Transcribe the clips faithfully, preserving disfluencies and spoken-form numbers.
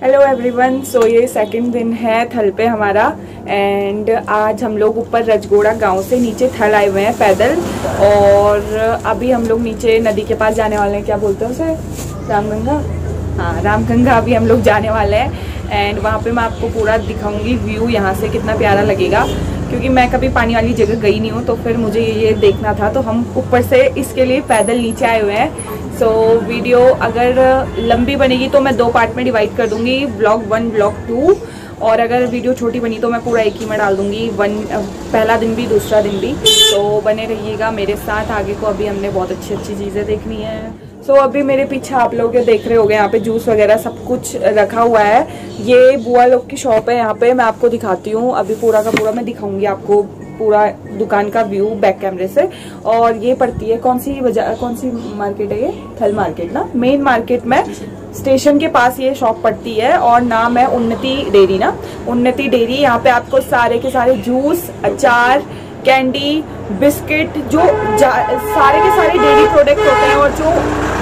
Hello everyone. सो ये second दिन है थल पे हमारा एंड आज हम लोग ऊपर रजगोड़ा गांव से नीचे थल आए हुए हैं पैदल। और अभी हम लोग नीचे नदी के पास जाने वाले हैं, क्या बोलते हैं उसे, रामगंगा। हाँ, रामगंगा अभी हम लोग जाने वाले हैं एंड वहाँ पे मैं आपको पूरा दिखाऊंगी व्यू यहाँ से कितना प्यारा लगेगा, क्योंकि मैं कभी पानी वाली जगह गई नहीं हूँ तो फिर मुझे ये देखना था। तो हम ऊपर से इसके लिए पैदल नीचे आए हुए हैं। सो so, वीडियो अगर लंबी बनेगी तो मैं दो पार्ट में डिवाइड कर दूंगी, ब्लॉग वन ब्लॉग टू। और अगर वीडियो छोटी बनी तो मैं पूरा एक ही में डाल दूंगी, वन पहला दिन भी दूसरा दिन भी। तो बने रहिएगा मेरे साथ आगे को। अभी हमने बहुत अच्छी अच्छी चीज़ें देखनी है। सो so, अभी मेरे पीछे आप लोग देख रहे होंगे यहाँ पे जूस वगैरह सब कुछ रखा हुआ है। ये बुआ लोग की शॉप है यहाँ पे, मैं आपको दिखाती हूँ। अभी पूरा का पूरा मैं दिखाऊंगी आपको पूरा दुकान का व्यू बैक कैमरे से। और ये पड़ती है कौन सी वजह कौन सी मार्केट है, ये थल मार्केट ना, मेन मार्केट में स्टेशन के पास ये शॉप पड़ती है। और नाम है उन्नति डेयरी ना, उन्नति डेयरी। यहाँ पे आपको सारे के सारे जूस, अचार, कैंडी, बिस्किट, जो सारे के सारे डेयरी प्रोडक्ट होते हैं और जो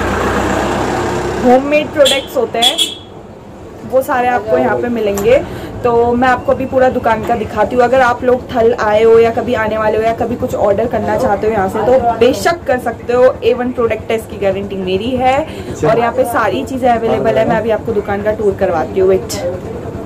होममेड प्रोडक्ट्स होते हैं वो सारे आपको यहाँ पे मिलेंगे। तो मैं आपको अभी पूरा दुकान का दिखाती हूँ। अगर आप लोग थल आए हो या कभी आने वाले हो या कभी कुछ ऑर्डर करना चाहते हो यहाँ से तो बेशक कर सकते हो। ए वन प्रोडक्ट है, इसकी गारंटी मेरी है। और यहाँ पे सारी चीज़ें अवेलेबल है। मैं अभी आपको दुकान का टूर करवाती हूँ। वेट,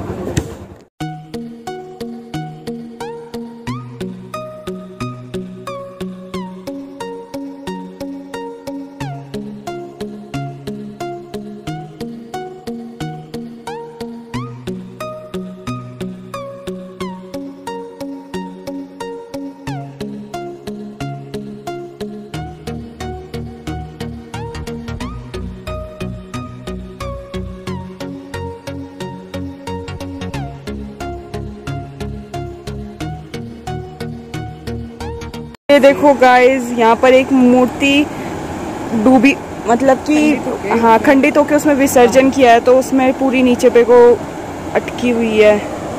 ये देखो गाइस, यहाँ पर एक मूर्ति डूबी, मतलब कि हाँ खंडित होके उसमें विसर्जन किया है, तो उसमें पूरी नीचे पे को अटकी हुई है।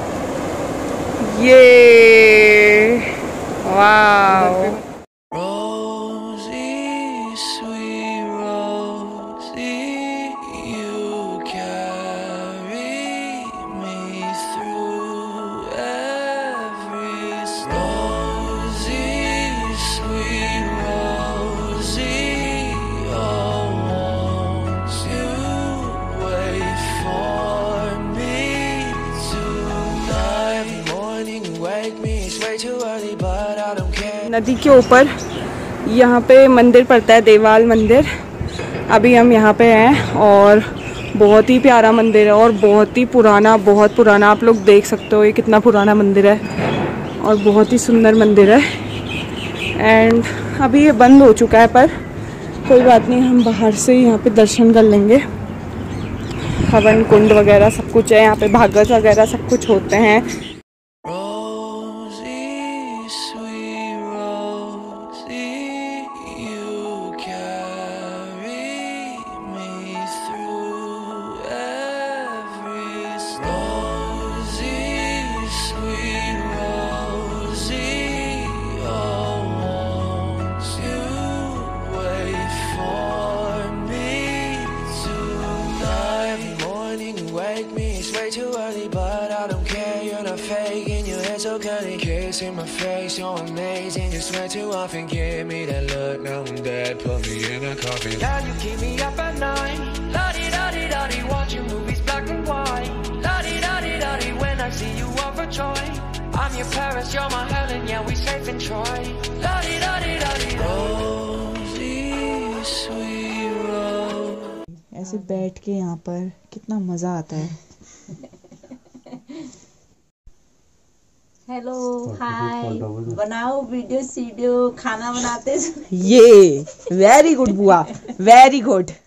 ये वाह, नदी के ऊपर यहाँ पे मंदिर पड़ता है, देवाल मंदिर। अभी हम यहाँ पे हैं और बहुत ही प्यारा मंदिर है और बहुत ही पुराना, बहुत पुराना। आप लोग देख सकते हो ये कितना पुराना मंदिर है और बहुत ही सुंदर मंदिर है। एंड अभी ये बंद हो चुका है, पर कोई बात नहीं, हम बाहर से ही यहाँ पे दर्शन कर लेंगे। हवन कुंड वगैरह सब कुछ है यहाँ पे, भागवत वगैरह सब कुछ होते हैं। Kiss in my face, you're amazing. You swear too often, give me that look. Now I'm dead, put me in a coffin. Now you keep me up at night. La di da di da di, watching movies black and white. La di da di da di, when I see you overjoyed. I'm your Paris, you're my Helen, yeah we safe in Troy. La di da di da di. Rosie, sweet Rose. ऐसे बैठ के यहाँ पर कितना मजा आता है। Hello hi, बनाओ वीडियो सीडियो, खाना बनाते। ये वेरी गुड बुआ, वेरी गुड।